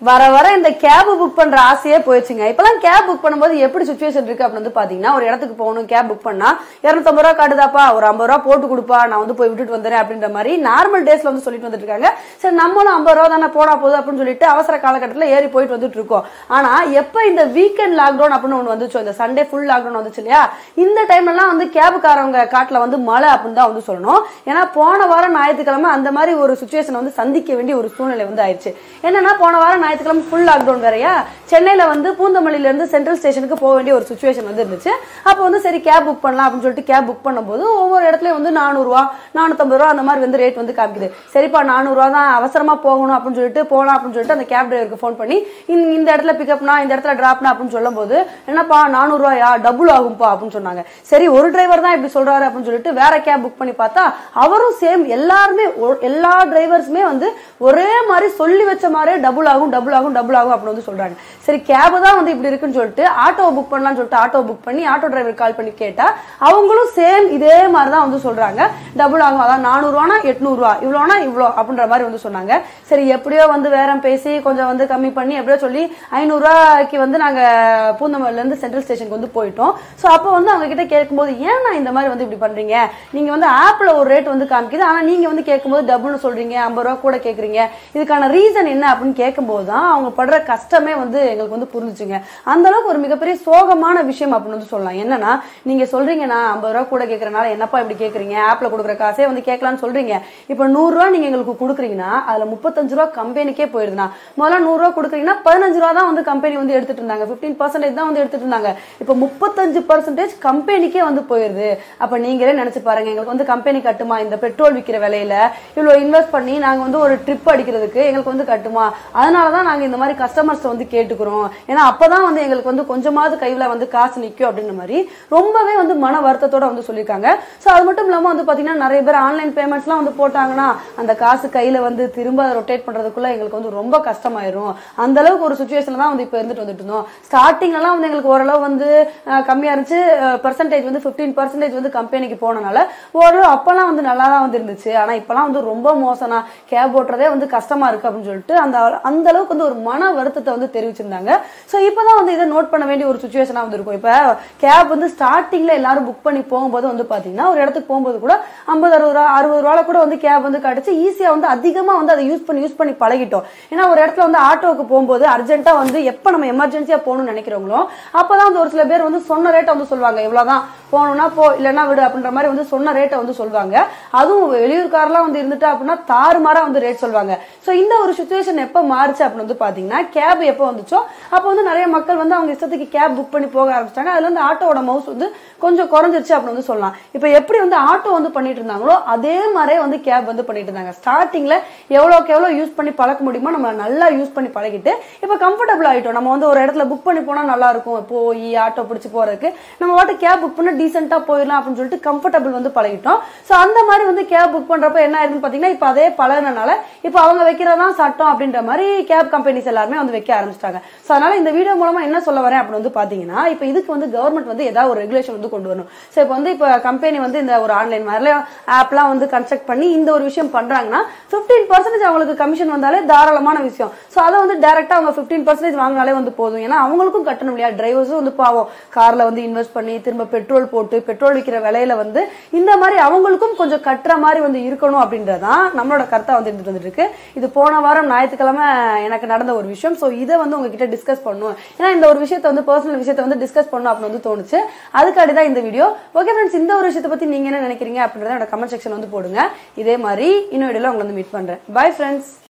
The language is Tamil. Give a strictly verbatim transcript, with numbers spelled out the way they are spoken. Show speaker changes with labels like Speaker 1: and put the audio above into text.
Speaker 1: வர வர இந்த கேப் புக் பண்ற ஆசையே போயிடுச்சுங்க. இப்பெல்லாம் கேப் புக் பண்ணும்போது எப்படி சுச்சுவேஷன் இருக்கு அப்படின்னு வந்து பாத்தீங்கன்னா, ஒரு இடத்துக்கு போகணும், கேப் புக் பண்ணா இருநூத்தி ஐம்பது ரூபா காட்டுதாப்பா, ஒரு ஐம்பது ரூபா போட்டு கொடுப்பா, நான் வந்து போய் விட்டுட்டு வந்துறேன் அப்படின்ற மாதிரி நார்மல் டேஸ்ல வந்து சொல்லிட்டு வந்துட்டு இருக்காங்க. சரி நம்மளும் ஐம்பது ரூபா தானே போனா போகுது அப்படின்னு சொல்லிட்டு அவசர காலகட்டத்தில் ஏறி போயிட்டு வந்துட்டு இருக்கோம். ஆனா எப்ப இந்த வீக்கெண்ட் லாக்டவுன் அப்படின்னு ஒண்ணு வந்துச்சோ, இந்த சண்டே ஃபுல் லாக்டவுன் வந்துச்சு இல்லையா, இந்த டைம்ல எல்லாம் வந்து கேபுக்காரவங்க காட்டுல வந்து மழை அப்படின்னு தான் வந்து சொல்லணும். ஏன்னா போன வாரம் ஞாயிற்றுக்கிழமை அந்த மாதிரி ஒரு சுச்சுவேஷன் வந்து சந்திக்க வேண்டிய ஒரு சூழ்நிலை வந்து ஆயிடுச்சு. என்னன்னா போன வாரம் ஞாயிற்றுக்கிழமை ஃபுல் லாக்டவுன் வேறையா, சென்னையில வந்து பூந்தமல்லியில இருந்து சென்ட்ரல் ஸ்டேஷனுக்கு போக வேண்டிய ஒரு சுச்சுவேஷன் வந்து இருந்துச்சு. அப்ப வந்து சரி கேப் புக் பண்ணலாம் அப்படின்னு சொல்லிட்டு கேப் புக் பண்ணும்போது ஒவ்வொரு இடத்துலயும் வந்து நானூறு ரூபா நானூத்தி ஐம்பது ரூபா அந்த மாதிரி வந்து ரேட் வந்து காமிக்குது. சரிப்பா நானூறு ரூபா தான், அவசரமா போகணும் அப்படின்னு சொல்லிட்டு போலாம் அப்படின்னு சொல்லிட்டு அந்த கேப் டிரைவருக்கு போன் பண்ணி இந்த இடத்துல பிக்கப்னா இந்த இடத்துல டிராப்னா அப்படின்னு சொல்லும் போது என்னப்பா நானூறு ரூபாயா, டபுள் ஆகும்பா அப்படின்னு சொன்னாங்க. சரி ஒரு டிரைவர் தான் இப்படி சொல்றாரு அப்படின்னு சொல்லிட்டு வேற கேப் புக் பண்ணி பார்த்தா அவரும் சேம், எல்லாருமே எல்லா டிரைவர்ஸுமே வந்து ஒரே மாதிரி சொல்லி வச்ச மாதிரி டபுள் ஆகும் டபுள் ஆகும் டபுள் ஆகும் அப்படின்னு வந்து சொல்றாங்க. சரி கேப் தான் வந்து இப்படி இருக்குன்னு சொல்லிட்டு ஆட்டோ புக் பண்ணலாம்னு சொல்லிட்டு ஆட்டோ புக் பண்ணி ஆட்டோ டிரைவர் கால் பண்ணி கேட்டா அவங்களும் சேம் இதே மாதிரிதான் வந்து சொல்றாங்க, டபுள் ஆகும், அதான் நானூறு ரூபானா எட்நூறு ரூபா, இவ்வளோனா இவ்வளோ அப்படின்ற மாதிரி வந்து சொன்னாங்க. சரி எப்படியோ வந்து வேற பேசி கொஞ்சம் வந்து கம்மி பண்ணி எப்படியோ சொல்லி ஐநூறு ரூபாய்க்கு வந்து நாங்க பூந்தமல்லில இருந்து சென்ட்ரல் ஸ்டேஷனுக்கு வந்து போயிட்டோம். சோ அப்போ வந்து அவங்க கிட்ட கேட்கும்போது ஏன் நான் இந்த மாதிரி வந்து இப்படி பண்றீங்க, நீங்க வந்து ஆப்ல ஒரு ரேட் வந்து காமிக்குது, ஆனா நீங்க வந்து கேட்கும்போது டபுள்னு சொல்றீங்க, ஐம்பது ரூபா கூட கேக்குறீங்க, இதுக்கான ரீசன் என்ன அப்படின்னு கேட்கும்போது தான் அவங்க படுற கஷ்டமே வந்து எங்களுக்கு வந்து புரிஞ்சுச்சுங்க. அந்த அளவுக்கு ஒரு மிகப்பெரிய சோகமான விஷயம் அப்படின்னு வந்து சொல்லலாம். என்னன்னா நீங்க சொல்றீங்க நான் ஐம்பது ரூபா கூட கேட்கறனால என்னப்பா இப்படி கேக்குறீங்க, ஆப்ல கொடுக்குற காசே வந்து கேட்கலாம்னு சொல்றீங்க, இப்ப நூறு ரூபா நீங்க எங்களுக்கு கொடுக்குறீங்கன்னா அதுல முப்பத்தஞ்சு ரூபா கம்பெனிக்கே போயிருதுன்னா, முதல்ல நூறு ரூபா கொடுக்குறீங்கன்னா பதினஞ்சு ரூபா தான் வந்து கம்பெனி வந்து எடுத்துட்டு இருந்தாங்க, பிப்டீன் பர்சன்டேஜ் தான் வந்து எடுத்துட்டு இருந்தாங்க, இப்ப முப்பத்தஞ்சு பர்சன்டேஜ் கம்பெனிக்கே வந்து போயிருது. அப்ப நீங்களே நினைச்சு பாருங்க, எங்களுக்கு வந்து கம்பெனி கட்டுமா, இந்த பெட்ரோல் விற்கிற விலையில இவ்வளவு இன்வெஸ்ட் பண்ணி நாங்க வந்து ஒரு ட்ரிப் அடிக்கிறதுக்கு எங்களுக்கு வந்து கட்டுமா, அதனாலதான் நாங்க இந்த மாதிரி கஸ்டமர்ஸ் வந்து கேட்டுக்கிறோம், ஏன்னா அப்பதான் வந்து எங்களுக்கு வந்து கொஞ்சமாவது கையில வந்து காசு நிக்கும் அப்படின்ற மாதிரி ரொம்பவே வந்து மன வருத்தத்தோட வந்து சொல்லியிருக்காங்க. சோ அது மட்டும் இல்லாம வந்து பாத்தீங்கன்னா நிறைய பேர் ஆன்லைன் பேமெண்ட்ஸ் எல்லாம் வந்து போட்டாங்கன்னா அந்த காசு கையில வந்து திரும்ப ரொட்டேட் பண்றதுக்குள்ள எங்களுக்கு வந்து ரொம்ப கஷ்டமாயிரும். அந்த அளவுக்கு ஒரு சுச்சுவேஷன்ல தான் வந்து இப்ப இருந்துட்டு வந்துட்டு இருந்தோம். ஸ்டார்டிங்ல எல்லாம் வந்து எங்களுக்கு ஓரளவு வந்து கம்மியா இருந்துச்சு, பெர்சன்டேஜ் வந்து பிப்டீன் பர்சன்டேஜ் வந்து கம்பெனிக்கு போனனால ஓரளவு அப்பெல்லாம் வந்து நல்லா தான் வந்து இருந்துச்சு. ஆனா இப்பெல்லாம் வந்து ரொம்ப மோசனா கேப் ஓட்டுறதே வந்து கஷ்டமா இருக்கு அப்படின்னு சொல்லிட்டு அந்த அந்த அளவுக்கு வந்து ஒரு மன வருத்தத்தை வந்து தெரிவிச்சிருந்தாங்க. சோ இப்பதான் வந்து இதை நோட் பண்ண வேண்டிய ஒரு சுச்சுவேஷனா வந்து இருக்கும். இப்ப கேப் வந்து ஸ்டார்டிங்ல எல்லாரும் புக் பண்ணி போகும்போது வந்து பாத்தீங்கன்னா ஒரு இடத்துக்கு போகும்போது கூட ஐம்பது அறுபது ரூபா அறுபது ரூபாய் கூட வந்து கேப் வந்து கிடைச்சு ஈஸியா வந்து அதிகமா வந்து அதை யூஸ் பண்ணி யூஸ் பண்ணி பழகிட்டோம். ஏன்னா ஒரு இடத்துல வந்து ஆட்டோவுக்கு போகும்போது அர்ஜென்ட்டா வந்து எப்ப நம்ம எமர்ஜென்சியா போகணும்னு நினைக்கிறவங்களோ அப்பதான் வந்து ஒரு சில பேர் வந்து சொன்ன ரேட்டை வந்து சொல்லுவாங்க, இவ்வளவுதான் போகணும்னா போ இல்லைன்னா விடு அப்படின்ற மாதிரி வந்து சொன்ன ரேட்டை வந்து சொல்லுவாங்க. அதுவும் வெளியூர்காரெல்லாம் வந்து இருந்துட்டா அப்படின்னா தாறுமாறா வந்து ரேட் சொல்லுவாங்க. சோ இந்த ஒரு சுச்சுவேஷன் எப்ப மாறுச்சு அப்படின்னு வந்து பாத்தீங்கன்னா கேப் எப்ப வந்துச்சோ அப்ப வந்து நிறைய மக்கள் வந்து அவங்க இஷ்டத்துக்கு கேப் புக் பண்ணி போக ஆரம்பிச்சிட்டாங்க. அதுல வந்து ஆட்டோட மவுஸ் வந்து கொஞ்சம் குறைஞ்சிருச்சு அப்படின்னு வந்து சொல்லலாம். இப்ப எப்படி வந்து ஆட்டோ வந்து பண்ணிட்டு இருந்தாங்களோ அதே மாதிரியே வந்து கேப் வந்து பண்ணிட்டு இருந்தாங்க. ஸ்டார்டிங்ல எவ்வளவுக்கு எவ்வளவு யூஸ் பண்ணி பழக்க முடியுமோ நம்ம நல்லா யூஸ் பண்ணி பழகிட்டு இப்ப கம்ஃபர்டபுள் ஆயிட்டோம். நம்ம வந்து ஒரு இடத்துல புக் பண்ணி போனா நல்லா இருக்கும், போய் ஆட்டோ பிடிச்சு போறதுக்கு நம்ம வாட்டு கேப் புக் பண்ண டீசென்ட்டா போயிடலாம் அப்படின்னு சொல்லிட்டு கம்ஃபர்டபுள் வந்து பழகிட்டோம். சோ அந்த மாதிரி வந்து கேப் புக் பண்றப்ப என்ன ஆயிருக்குன்னு பாத்தீங்கன்னா இப்ப அதே பழகினால இப்ப அவங்க வைக்கிறதான் சட்டம் அப்படின்ற மாதிரி கேப் கம்பெனிஸ் எல்லாருமே வந்து வைக்க ஆரம்பிச்சிட்டாங்க. சோ அதனால இந்த வீடியோ மூலமா என்ன சொல்ல வரேன் அப்படின்னு வந்து பாத்தீங்கன்னா இப்ப இதுக்கு வந்து கவர்மெண்ட் வந்து ஏதாவது ஒரு ரெகுலேஷன் வந்து கொண்டு வரணும். சோ இப்ப வந்து இப்ப கம்பெனி வந்து இந்த ஒரு ஆன்லைன் மாதிரி ஆப்லாம் வந்து கன்ஸ்ட்ரக்ட் பண்ணி இந்த ஒரு விஷயம் பண்றாங்கன்னா பிப்டீன் பர்சன்டேஜ் அவங்களுக்கு கமிஷன் வந்தாலே தாராளமான விஷயம். சோ அதை வந்து டைரக்டா அவங்க பிப்டீன் பர்சன்டேஜ் வாங்கினாலே வந்து போதும். ஏன்னா அவங்களுக்கும் கட்டணும் இல்லையா, டிரைவர்ஸும் வந்து பாவம் கார்ல வந்து இன்வெஸ்ட் பண்ணி திரும்ப பெட்ரோல் போட்டு பெட்ரோல் விற்கிற விலையில வந்து இந்த மாதிரி அவங்களுக்கும் கொஞ்சம் கட்டுற மாதிரி வந்து இருக்கணும் அப்படின்றதான் நம்மளோட கருத்தா வந்து இருந்துட்டு வந்துட்டு இருக்கு. இது போன வாரம் ஞாயிற்றுக்கிழமை எனக்கு நடந்த ஒரு விஷயம். சோ இதை வந்து உங்ககிட்ட டிஸ்கஸ் பண்ணும், ஏன்னா இந்த ஒரு விஷயத்தை வந்து பர்சனல் விஷயத்தை வந்து டிஸ்கஸ் பண்ணும் அப்படின்னு வந்து தோணுச்சு. அதுக்காடிதான் இந்த வீடியோ. ஓகே ஃப்ரெண்ட்ஸ், இந்த ஒரு விஷயத்தை பத்தி நீங்க என்ன நினைக்கிறீங்க அப்படின்றத என்னோட கமெண்ட் செக்ஷன் வந்து போடுங்க. இதே மாதிரி இன்னொரு வீடியோல உங்களை வந்து மீட் பண்றேன். Bye friends.